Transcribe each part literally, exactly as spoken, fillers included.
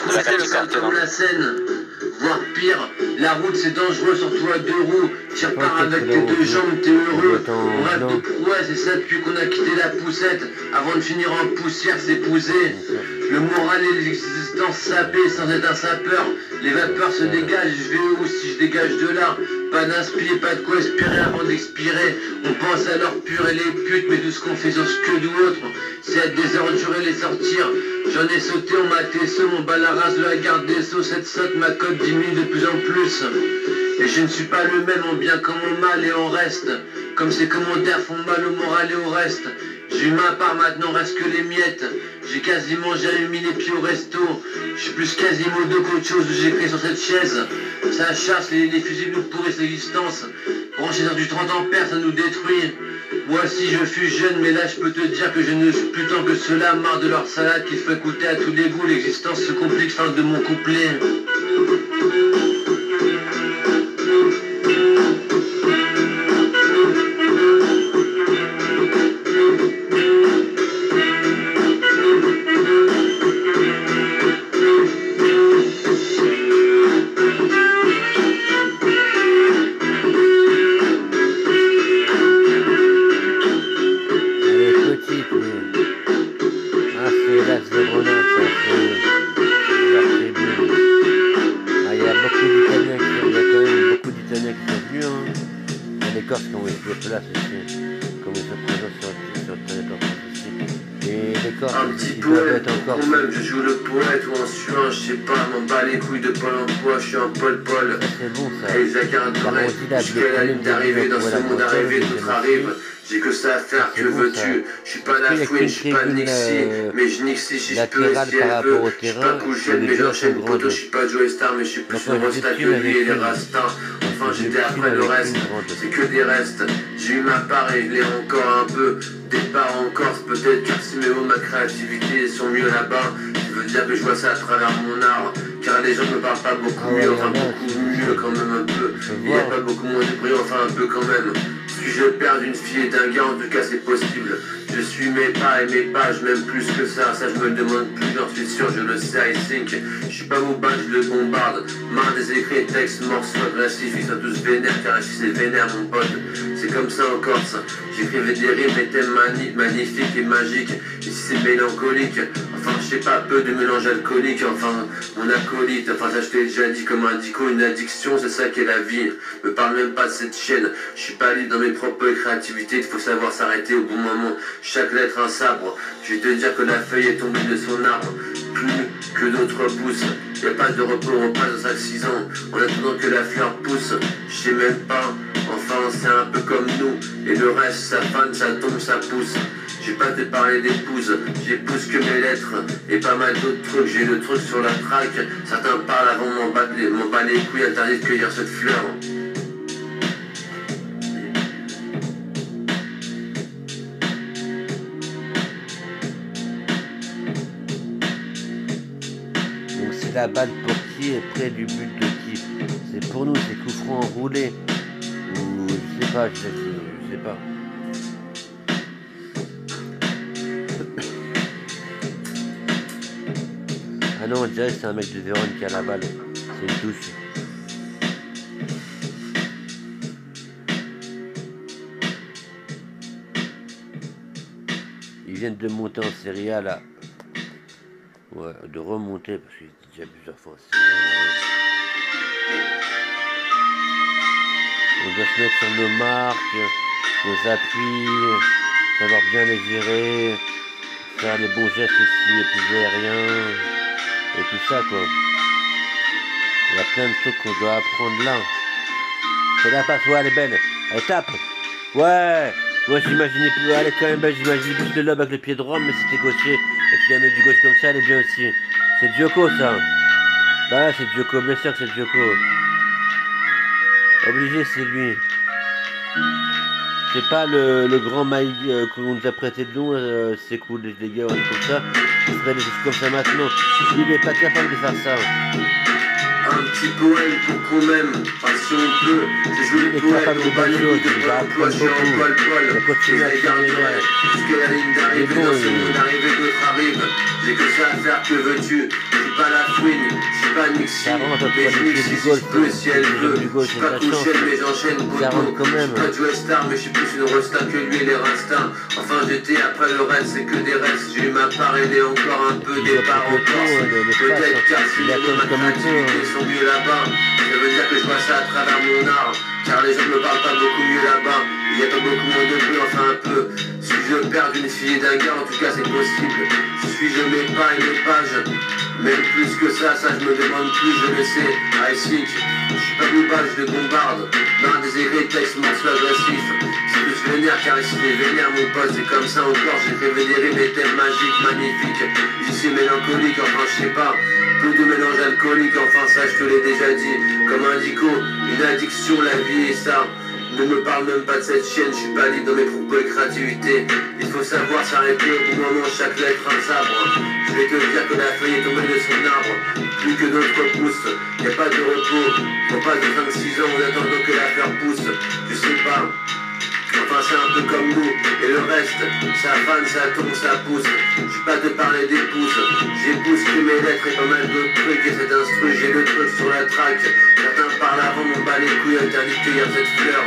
de la capitale dans la Seine. Voire pire, la route c'est dangereux, surtout à deux roues. Tu repars avec tes deux jambes, t'es heureux. On rêve de prouesse, et ça depuis qu'on a quitté la poussette. Avant de finir en poussière, s'épouser. Le moral et l'existence sapée sans être un sapeur. Les vapeurs se dégagent, je vais où si je dégage de là. Pas d'inspire, pas de quoi espérer avant d'expirer. On pense à l'or pur et les putes, mais tout ce qu'on fait sur ce que ou autre, c'est être des ordures et les sortir. J'en ai sauté, on m'a tessé, mon bal à race de la garde des sceaux. Cette saute, ma cote diminue de plus en plus. Et je ne suis pas le même en bien comme en mal et en reste. Comme ces commentaires font mal au moral et au reste. J'ai eu ma part, maintenant reste que les miettes. J'ai quasiment jamais mis les pieds au resto. Je suis plus Quasimodo qu'autre chose où j'ai créé sur cette chaise. Ça chasse, les, les fusils nous pourrissent l'existence. Brancher dans du trente ampères, ça nous détruit. Moi aussi je fus jeune, mais là je peux te dire que je ne suis plus tant que cela. Marre de leur salade qui fait goûter à tous les goûts. L'existence se complique, fin de mon couplet. Un petit poète, ou même je joue le poète ou en suant, je sais pas, m'en bats les couilles de Pôle emploi, je suis un Paul-Paul. C'est bon ça. Et Isaac Ardoret, jusqu'à la ligne d'arrivée, dans ce monde arrivé, d'autres arrivent. J'ai que ça à faire, que veux-tu? Je suis pas la fouine, je suis pas Nixie, mais je Nixie si je peux et si elle veut. Je suis pas Couchette, mais j'enchaîne poteau, je suis pas Joey Star, mais je suis plus le Rosta que lui et les Rastas. Enfin j'étais après le reste, c'est que des restes. J'ai eu ma part et je l'ai encore un peu. Départ en Corse, peut-être car si mes mots, ma créativité sont mieux là-bas. Ça veut dire que je vois ça à travers mon art. Car les gens me parlent pas beaucoup mieux, enfin beaucoup mieux quand même un peu. Il n'y a pas beaucoup moins de bruit, enfin un peu quand même. Si je perds une fille et d'un gars, en tout cas c'est possible. Je suis mes pas et mes pages, même plus que ça. Ça je me le demande plus, j'en suis sûr, je le sais, I think. Je suis pas mobile, je le bombarde. Marre des écrits, textes, morceaux agressifs, ils sont tous vénères, car ici c'est vénère mon pote. C'est comme ça en Corse. J'écrivais des rimes et thèmes mani magnifiques et magiques. Ici c'est mélancolique. Enfin je sais pas, peu de mélange alcoolique. Enfin mon acolyte, enfin ça je t'ai déjà dit comme un dico, une addiction, c'est ça qu'est la vie. Me parle même pas de cette chaîne. Je suis pas libre dans mes propres créativités. Il faut savoir s'arrêter au bon moment. Chaque lettre un sabre. Je vais te dire que la feuille est tombée de son arbre. Plus que d'autres poussent. Y a pas de repos, on passe dans six ans. En attendant que la fleur pousse. Je sais même pas. Enfin c'est un peu comme nous. Et le reste ça fane, ça tombe, ça pousse. J'ai pas te parler d'épouse, j'épouse que mes lettres et pas mal d'autres trucs, j'ai le truc sur la traque. Certains parlent avant m'en battre les, m'en bat les couilles, interdit de cueillir cette fleur. Donc c'est la balle pour qui est près du but de qui? C'est pour nous, c'est coup franc enroulé. Ou je sais pas, je sais, je sais pas. Ah non, déjà c'est un mec de Vérone qui a la balle. C'est une touche. Ils viennent de monter en Serie A là. Ouais, de remonter parce qu'ils étaient déjà plusieurs fois en Serie A. Ouais. On doit se mettre sur nos marques, nos appuis, savoir bien les gérer, faire les bons gestes aussi, les plus aériens. Et tout ça quoi. Il y a plein de trucs qu'on doit apprendre là. C'est la passe, ouais elle est belle. Elle tape. Ouais. Moi j'imaginais plus. Elle est quand même belle, j'imaginais plus le lobe avec le pied droit, mais c'était gaucher. Et puis la met du gauche comme ça, elle est bien aussi. C'est Djoko ça. Bah ouais, c'est Djoko, bien sûr que c'est Djoko. Obligé c'est lui. C'est pas le, le grand maï euh, qu'on nous a prêté de nous, euh, c'est cool les gars, on est comme ça. Il ferait des choses comme ça maintenant. Lui il est pas capable de faire ça. Un petit poème pour qu'on m'aime, pas si on peut. Je joue le poète au balai de Paul Emploi, je suis en Paul Paul. Je regarde jusqu'à la ligne d'arrivée, dans ce monde d'arrivée d'autres arrivent. J'ai que ça à faire, que veux-tu? Je suis pas la fouine, je suis pas Nixie. Mais je Nixie si je peux, si elle veut. Je suis pas couchel, mais j'enchaîne poteau. Je suis pas Joe Star, mais je suis plus une rosta que lui et les rastas. Enfin j'étais après le reste, c'est que des restes. J'ai eu ma part et encore un peu des parts en Corse. Peut-être car si les mots ma créativité sont mieux là-bas. Ça veut dire que je vois ça à travers mon art. Car les gens ne me parlent pas beaucoup mieux là-bas. Il y a pas beaucoup moins de peu, enfin un peu. Si je perds d'une fille et d'un gars, en tout cas c'est possible. Je suis, je mets pas et mes pages. Même plus que ça, ça je me demande plus, je le sais. I think. Je suis pas boubage, je bombarde. Dans des écrits textes morceaux agressifs. C'est plus vénère car ici les vénères mon pote. C'est comme ça encore, j'ai fait vénérer mes thèmes magiques, magnifiques. J'y suis mélancolique, enfin je sais pas. Peu de mélange alcoolique, enfin ça je te l'ai déjà dit. Comme un dico, une addiction, la vie et ça. Ne me parle même pas de cette chienne, je suis pas libre dans mes propos et créativité. Il faut savoir s'arrêter au bon moment, chaque lettre un sabre. Je vais te dire que la feuille est tombée de son arbre, plus que d'autres poussent. Y a pas de repos, faut pas de cinq six ans en attendant que la fleur pousse. Je sais pas. Enfin c'est un peu comme nous, et le reste, ça fane, ça tombe, ça pousse. Je vais pas te parler des pouces, j'épouse que mes lettres et pas mal d'autres trucs. Et cet instru, j'ai le truc sur la traque. Certains par l'avant m'ont bat les couilles, interdit de cueillir cette fleur.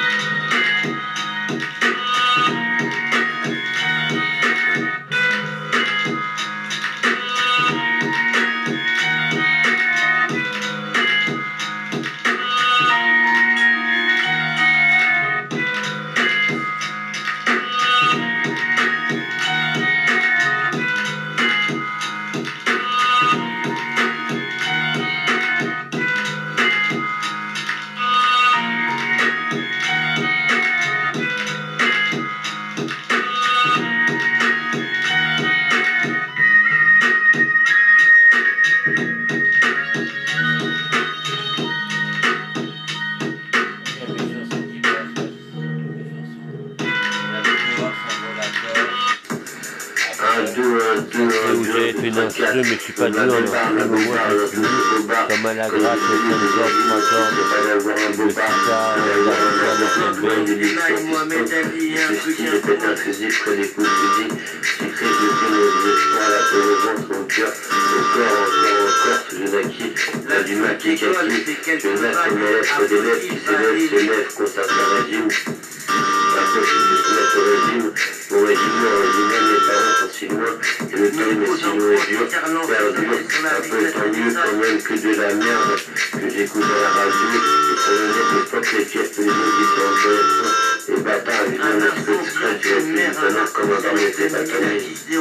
Où j'ai fait une instru, mais je suis pas dur, donc même moi je suis comme à la gratte, le cinq cordes, trois cordes, le sitar, la guitare, le djembé. Ceci répète un fusil près des coups de fusil, qui crée de nos espoirs, la peau au ventre, au cœur, au corps, encore, encore, ce je naquis, là du maquis, kaki, je naître mes lettres des lettres qui s'élèvent, s'élèvent, conserve le régime. Après, je suis du soumettre au régime. Mon régime, original, mes parents sont si loin. Et le temps, mes signaux est dur, perdu. Un peu tant mieux quand même que de la merde que j'écoute à la radio. Et sur le net, les potes, les pièces, les mots qui sont intéressants. Les bâtards, évidemment, un peu exprès, tu as plus étonnant comme un barbe était bâtonné.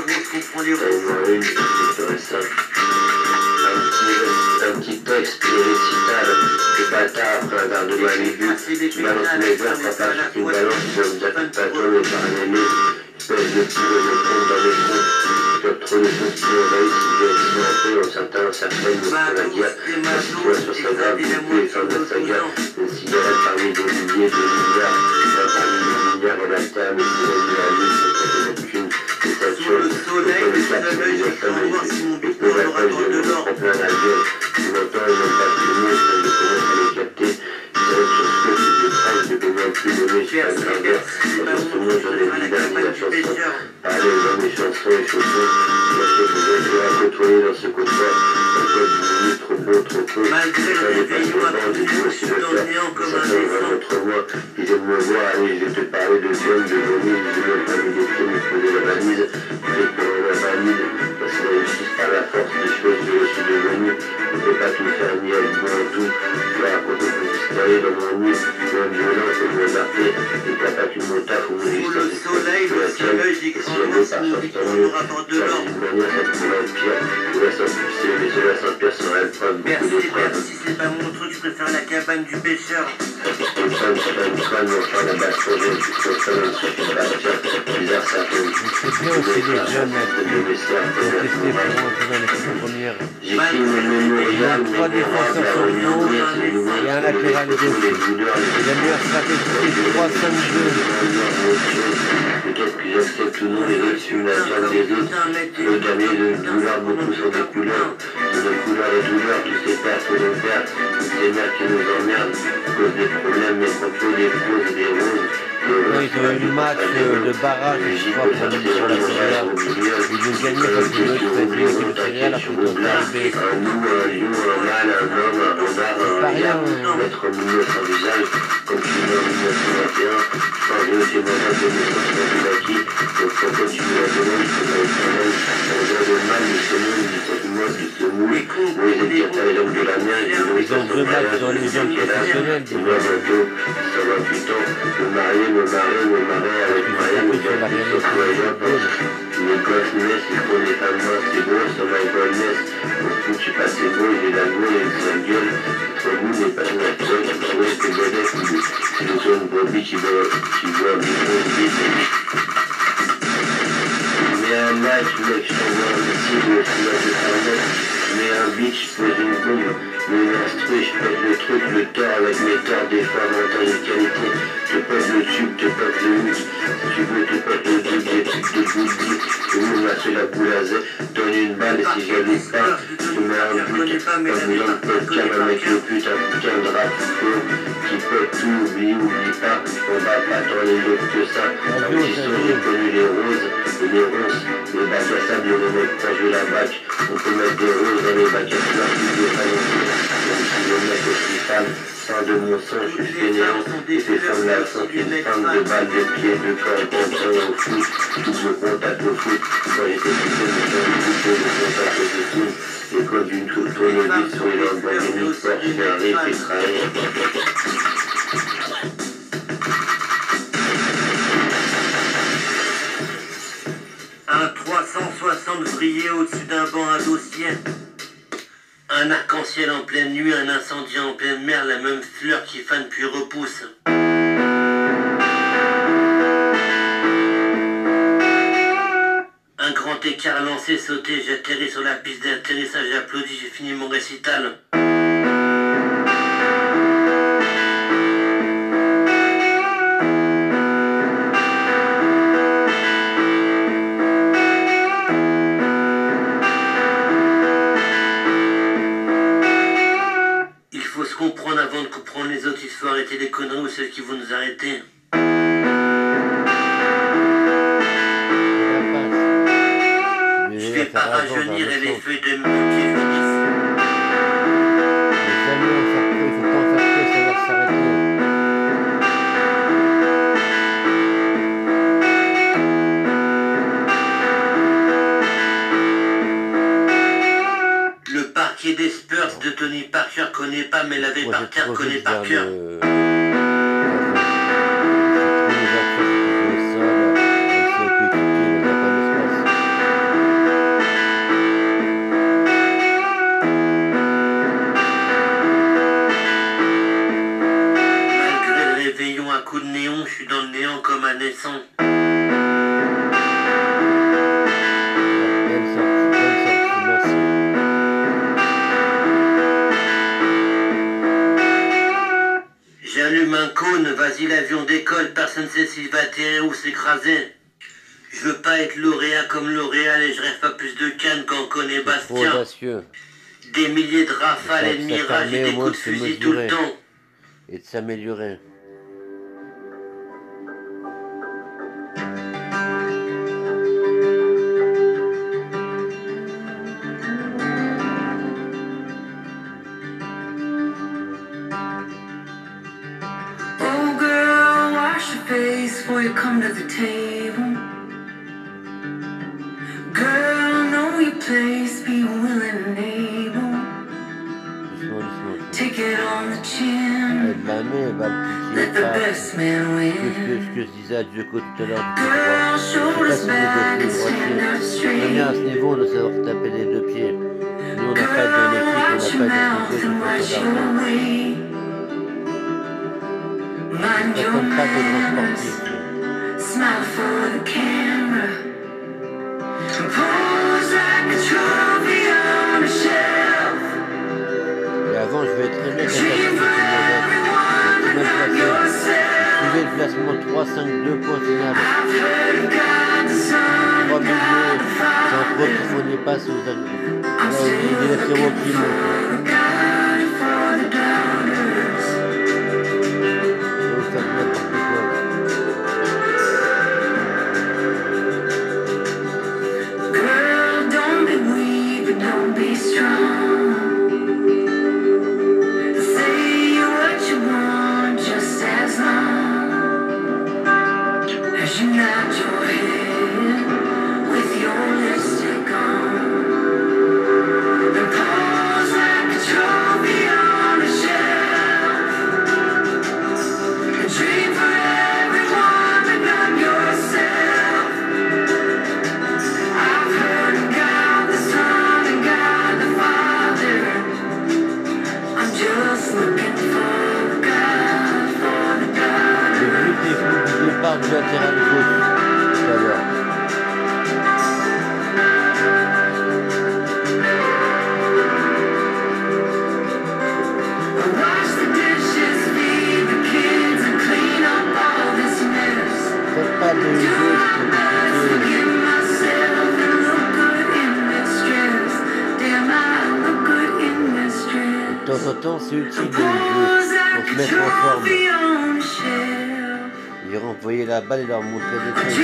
T'as une, c'est intéressant. Un petit, un petit texte récital, le bâtard après un verre de Malibu, tu balances mes verres, papa, tu me balances, tu vas me dire que pas toi, mais par un aimé, espèce de petit de compte dans les comptes, tu as trop de choses qui m'envahissent, si j'ai accidenté, un certain, un certain, pour la guerre, la situation sur sa grave, depuis les fins de sa guerre, une cigarette parmi des milliers de milliards, parmi des milliards de la terre, mais si elle est à lui, c'est pas de aucune, c'est sa chose, c'est pas le cap, c'est déjà ça, mais je peux la page, je me prends plein la gueule, tu m'entends, ils n'ont pas filmé, je commence à les capter, c'est vrai que sur ce que je des traces, je peux même plus nommer, je suis pas graveur, parce que moi j'en ai dit dernier la chanson, parler dans mes chansons et chaussons, moi je peux vous à côtoyer dans ce côtoir, encore dix minutes, trop beau, trop peu, c'est pas les passionnants, j'ai dû aussi le faire, certains vont contre moi, ils viennent me voir, allez je vais te parler de viande, de vomi, je vais même pas me décrire, mais poser la valise, peut-être pour la valide, parce que la justice par la force des choses, je le suis devenu, on ne peut pas tout faire ni avec moi en tout, je vais raconter une petite histoire dans mon nid, moins violence et moins arté, et t'as pas qu'une montagne ou une histoire, c'est que la tienne, et si elle veut par sorte tant mieux, car d'une manière ça pourrait être pire, je laisse en succès, mais cela Saint-Pierre sera une preuve, beaucoup d'épreuves. Merci, c'est pas mon truc, je préfère la cabane du pêcheur. Une femme, c'est pas une femme, enfin la basse changée, tu te refais sur ton bastien, bizarre ça fait. C'est bien aussi les jeunes qui ont testé pour rentrer dans l'équipe première. Il y a trois défenseurs sur le haut et un latéral gauche. La meilleure stratégie c'est trois cinq deux. Peut-être que j'accepte ou non les autres suivent la viande des autres. Le dernier de douleur, beaucoup sont des couleurs. De couleurs et douleurs, tu sais pas, faut donc ces mères qui nous emmerdent, cause des problèmes, mais contre des roses et des roses. Non, ils ont eu le match de barrage, je crois, pour la sur la Serie A. Ils ont gagné parce que eux, ils faisaient une Coupe de Serie A, la Coupe de Serie B. Un nous, un lion, un mâle, un homme, un renard, un rien, mettre au milieu sans visage, comme tu l'as en mille neuf cent vingt et un, changer aussi ma date de naissance dans le bâti, donc pourquoi tu me la demandes, c'est dans le travail, on voit le mal, mais c'est nous, il faut que moi, tu te mouilles, moi, ils étaient à l'homme de la mer, ils ont Ils ont deux matchs dans les jeunes professionnels. et moi, bientôt, ça va huit ans, me marier, me marier, me marier avec Maria, me dire que ce soit Japon. Les gosses naissent, ils font des femmes noires, c'est beau, ça va être naissent. Au foot, je suis passé beau, j'ai la gueule avec sa gueule. Entre vous, les personnes naturelles, tu pourrais que Godette, qui nous donne une brebis, qui doit, qui doit vivre vite. Mais un match, mec, je t'envoie un missile, je suis là de faire mettre. Mais un beat, je pose une bombe. Mais une instru, je pète le truc, le tort avec mes torts, des fois, montagne de qualité. Je pète le tube, te pète le hook. Si tu veux, te pète le double, des trucs de boule. Tout le monde m'a fait la boule à Z. Donne une balle et si j'allume pas, tu mets un but. Comme une lampe podcast avec le pute, un putain de rap qui pète tout, oublie, oublie pas. On va pas tant les autres que ça. Même si j'ai connu les roses et les ronces, les bacs à sable, les mecs, quand je la bac, on peut mettre des roses dans les bacs à fleurs, plus de panneaux. Même si le mec aussi femme, fin de mon sang, je suis fainéant, et c'est comme la sang, une femme de balles, de pieds, de corps, comme ça au foot, double contact au foot, quand j'étais petit, je me suis coupé le contact de foot, l'école d'une tournevis sur les Lamborghini, Porsche, Ferrari, Ferrari. Un trois cent soixante brillait au-dessus d'un banc à dossier. Un arc-en-ciel en pleine nuit, un incendie en pleine mer, la même fleur qui fane puis repousse. Un grand écart lancé, sauté, j'atterris sur la piste d'atterrissage, j'applaudis, j'ai fini mon récital. Comprendre avant de comprendre les autres, il faut arrêter les conneries ou celles qui vont nous arrêter. Je vais pas rajeunir et les feuilles de mon pied finissent. Les amis, on s'en il faut pas en faire trop, ça va s'arrêter. Parquet des Spurs de Tony Parker connaît pas, mais l'avait par cœur connaît par cœur. Le... Malgré le réveillon à coups de néon, je suis dans le néant comme un naissant. J'allume un cône, vas-y l'avion décolle, personne sait s'il va atterrir ou s'écraser. Je veux pas être lauréat comme L'Oréal et je rêve pas plus de Cannes qu'en connaît Bastien. Des milliers de rafales et de mirages et des coups de fusil tout le temps. Et de s'améliorer. Before you come to the table, girl, know your place, be willing and able. Take it on the chin, let the best man win. Girl, shoulders back and stand up straight. À ce niveau, on doit savoir taper les deux pieds. Nous, on n'a pas dans l'équipe, on n'a pas d'excusé, on fait pas d'argent. Mind your manners, smile for the camera, pose like a trophy on a shelf. Et avant, je vais être très bien quand ça se fait tout le suivez le classement trois cinq deux point final. trois milieux, c'est entre autres qu'il faut n'y pas si vous avez... Alors, il y a des zéros qui montent. temps en temps, c'est utile de jouer pour se mettre en forme. Ils renvoyaient la balle et leur montrer des trucs.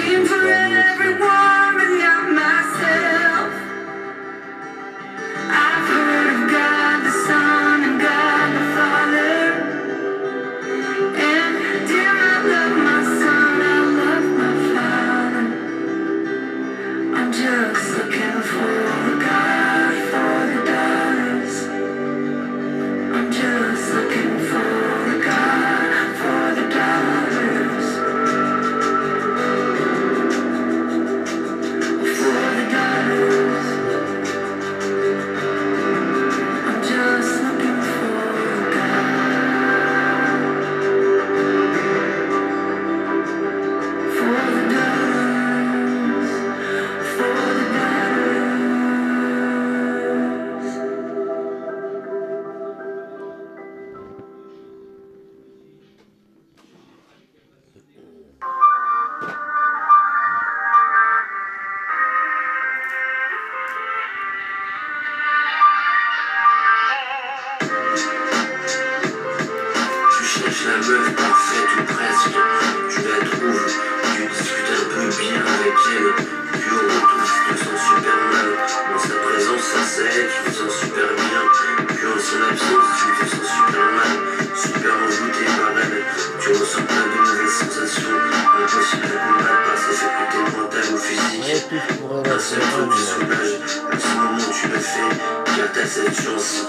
La meuf parfaite ou presque, tu la trouves, tu discutes un peu bien avec elle, puis au retour tu te sens super mal, dans sa présence ça s'aide, tu te sens super bien, puis en son absence tu te sens super mal, super envoûté par elle, tu ressens plein de mauvaises sensations, impossible à combattre par ses facultés mentales ou physiques, un seul truc te soulage, à ce moment tu le fais, car t'as cette chance,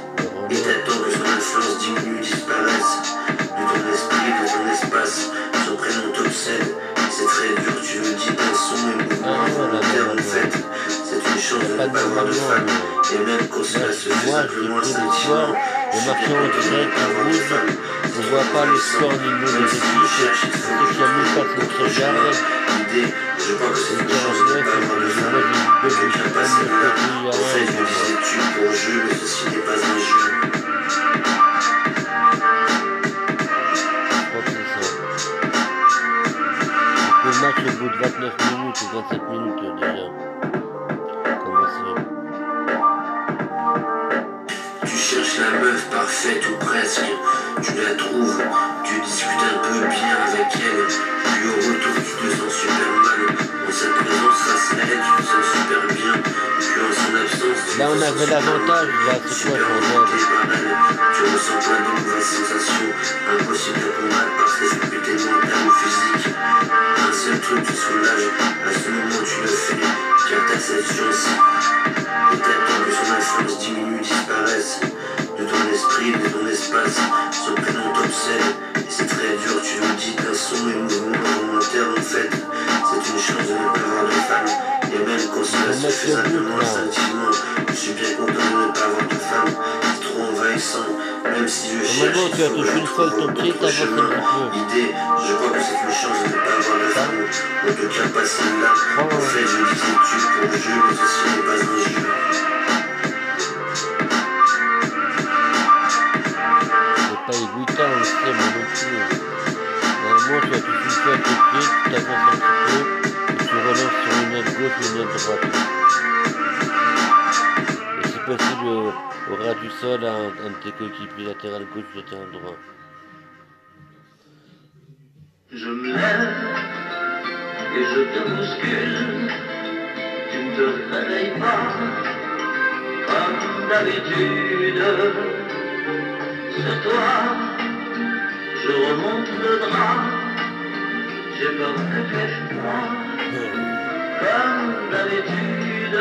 et t'attends que son influence diminue, disparaisse. De ton esprit, de ton espace, son prénom t'obsède, c'est très dur, tu le dis d'un son et mouvement involontaire en fait, c'est une chance de ne pas avoir de femme, et même quand cela se fait simplement instinctivement, je suis bien content de ne pas avoir de femme, on ne voit pas les scores ni les équipes, c'est qu'il y a mille personnes qui regardent. L'idée, je crois que c'est une chance de ne pas avoir de femme, quelqu'un passe là, en fait je me disais tu pour jeu, mais ceci n'est pas un jeu. Le match au bout de vingt-neuf minutes ou vingt-sept minutes déjà. Commencé. Tu cherches la meuf parfaite ou presque, tu la trouves, tu discutes un peu bien avec elle, puis au retour tu te sens super mal, en sa présence ça s'aide, tu te sens super bien, puis en son absence tu là on avait l'avantage, là c'est quoi le tu ressens plein de mauvaises sensations, impossible à combattre par ses facultés mentales ou physiques. Un seul truc te soulage, à ce moment tu le fais, car t'as cette chance. Et t'attends que son influence diminue, disparaisse. De ton esprit, de ton espace, son prénom t'obsède. Et c'est très dur, tu le dis d'un son et mouvement involontaire en fait. C'est une chance de ne pas avoir de femme. Et même quand cela se fait simplement instinctivement, je suis bien content de ne pas avoir de femme. C'est trop envahissant, même si je cherche, il faut que je trouve mon propre chemin. L'idée, je crois que c'est une chance de ne pas avoir de femme. En tout cas pas celle-là. En fait, je disais tu pour le jeu, mais ceci n'est pas un jeu. C'est pas égoïtant, on le sait, mais non plus. Normalement, tu as tout une fois à tes pieds, tu t'avances un petit peu, et tu relances sur une aile gauche ou une aile droite. Et si possible, au, au ras du sol, un, un de tes coéquipiers latéral gauche ou latéral droit. Je me lève et je te bouscule, tu ne te réveilles pas, comme d'habitude. Sur toi, je remonte le drap, j'ai peur que tu aies froid, comme d'habitude.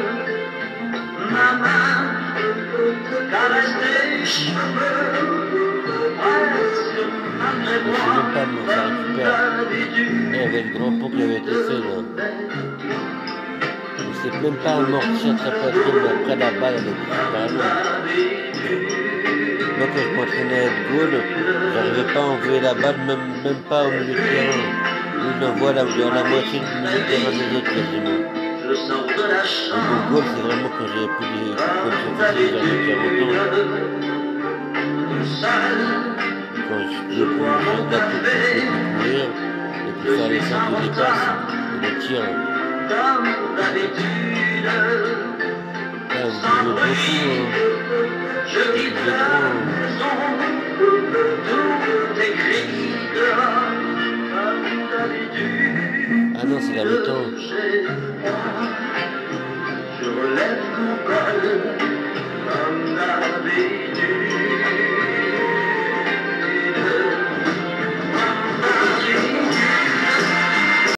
Ma main caresse tes cheveux, presque malgré Je sais même pas, mais ça récupère. Il y avait le grand pont qui avait été fait là. Il ne sait même pas amortir sa poitrine, mais après la balle elle est super longue. Moi quand je m'entraînais à être goal, j'arrivais pas à envoyer la balle, même, même pas au milieu de terrain. Lui il envoie la, dans la moitié du milieu de terrain des autres quasiment. Et mon goal c'est vraiment quand j'avais plus les compétitions physiques, j'avais quarante ans. Quand je pouvais plus faire de la coupe, je pouvais plus courir, et puis faire les centres de dépasse et les tirs. Là vous pouvez beaucoup, hein. Vous pouvez trop. main.